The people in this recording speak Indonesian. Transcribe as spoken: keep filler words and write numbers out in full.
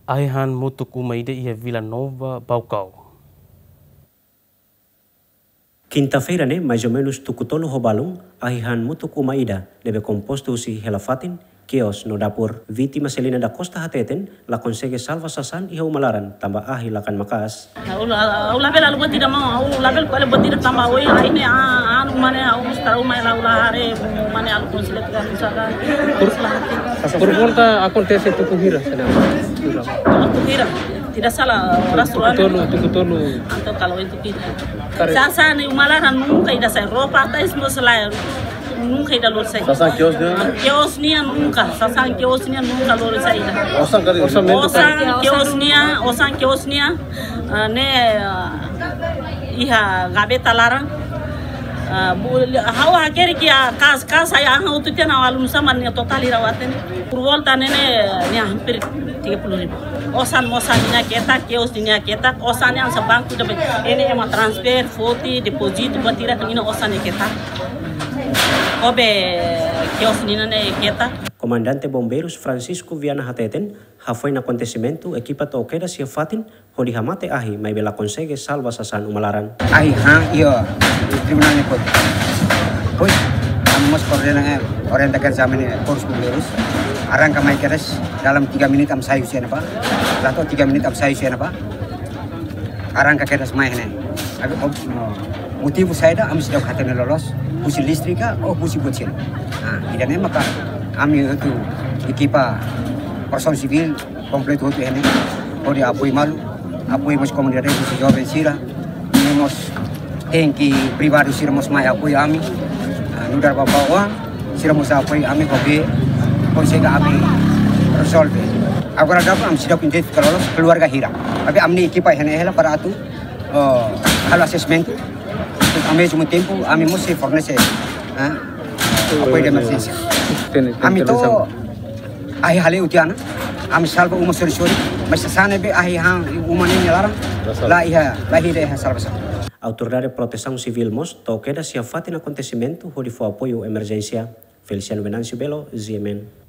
Aihan mutuku maide ia Vila Nova, Baucau. Quinta-feira, né, mais ou menos tukutolo hobalung, ahihan mutuku maida, deve composto si helafatin, kios no dapur vítima Selina da Costa Hateten, la consegue salva sasan iha umalaran, tambah ahi lakan makas. Au label alu bati da mau, au label ko alu bati da tamba oi aine anu mane au mustara umai la ula hare mane alu konsile kan misalkan. Por conta acontece tukuhira sana. Tukuhira. Tidak salah rasulan. Tukutolo, tukutolo. Atau kalau itu kita. Sasa ni umalaran nunca ida sai ropa até isso selain nunca ida lor sai. Sasa kios dia? Kios nia nunca, sasa kios nia nunca lor sai ida. Osan kali. Osan kios nia, osan kios nia, ne iha gabeta larang. Hawa kiri kia kas kas saya angin itu tiada awalun sama nih total irawaten. Purwolta nene nih hampir tiga puluh ribu. Osan mosan nya kita, kios nya kita, osan yang sebangku dapat ini emang transfer, foto, deposit, buat tidak ini osan nya kita. Kobe kios nya nih kita. Comandante Bombeiros Francisco Viana Hateten, foi no acontecimento, equipa toqueira se fatin, hodi hamate ahi, mai bela consegue salva sasan umalaran. Ahi hang iyo, tribunal ni pot. Pois, amos koordinasi orientakan zaman ini Polres Bombeiros. Arang kamai keres dalam tiga menit am sayu siapa? Atau tiga menit am sayu siapa? Arang keres mai ini. Motif saya dah am sedang hati lolos, busi listrika, oh busi bocil. Nah, tidak ni maka kami itu ekipa person sivil komplit itu ini. Kodi apoy malu, apoy mas komunidade busi jovem sila, mos tengki pribadi sila mos mai apoy kami. Nudar bawa, sila mos apoy kami kopi. Polisi kami resolve. Agora dapat kami sudah identifikasi lolos keluarga Hira. Tapi kami ekipa ini adalah para itu hal assessment. Kami cuma tempo, kami mesti fornese apoy de emergency. Kami tu ahi hal itu tiana. Kami salva umat suri-suri. Masa sana be ahi hang umat ini larang. Lah iha, lah ida iha salva. Autoridade de Proteção Civil Mos, toqueira se afatem acontecimento, onde foi apoio emergência. Feliciano Venâncio Belo, Z M N.